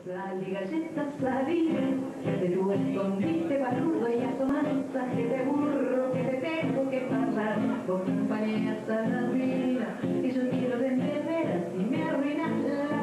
Sal y galletas salidas, de tu escondite barrudo y asomanza, que de burro que te tengo que pasar, vos compañías a la vida, y yo quiero de veras y me arruinas la